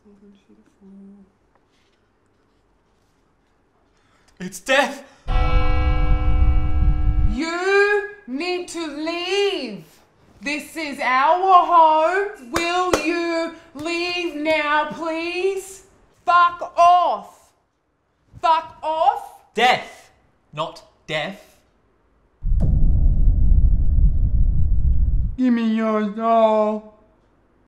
It's death! You need to leave. This is our home. Will you leave now, please? Fuck off. Fuck off. Death, not death. Give me your doll.